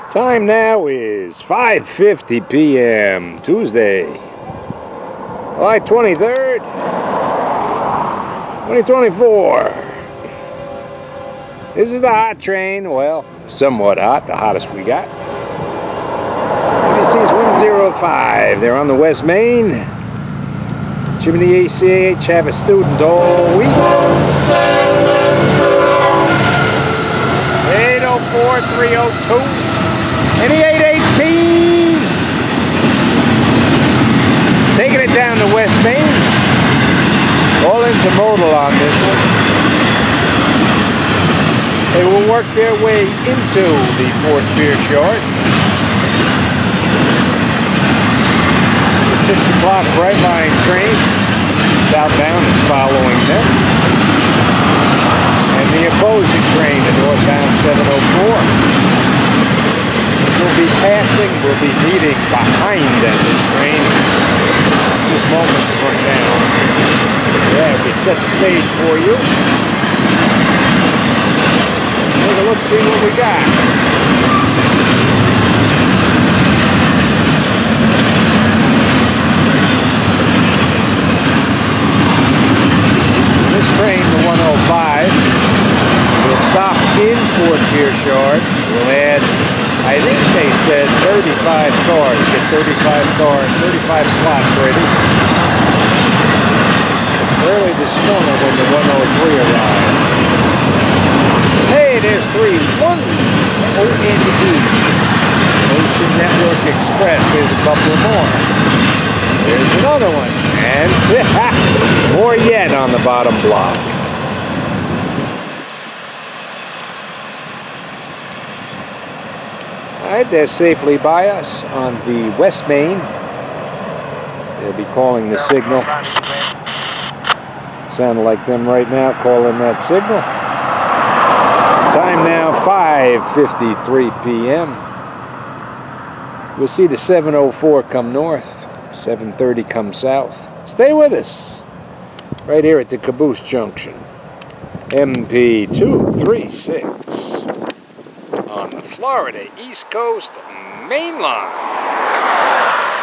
Time now is 5:50 p.m. Tuesday, July 23rd, 2024. This is the hot train. Well, somewhat hot, the hottest we got. FEC's 105. They're on the West Main. Jim and the ACH have a student all week. 804, 302, and the 818. Taking it down to West Main. All intermodal on this one. They will work their way into the Fort Pierce yard. The 6 o'clock Brightline train, southbound, is following them. And the opposing train, the northbound 704, will be passing, will be leading behind this train just moments from now. Yeah, we set the stage for you. Take a look, see what we got. This train, the 105, will stop in Fort Pierce Yard. We'll add, I think they said 35 cars. Get 35 cars, 35 slots ready. Early this morning when the 103 arrived. Hey, there's 3 ones. O-N-E. Ocean Network Express. There's a couple more. There's another one. And more yet on the bottom block. Alright, they're safely by us on the West Main. They'll be calling the signal. Sound like them right now calling that signal. Time now 5:53 p.m. We'll see the 704 come north, 730 come south. Stay with us right here at the Caboose Junction. MP 236 on the Florida East Coast Main Line.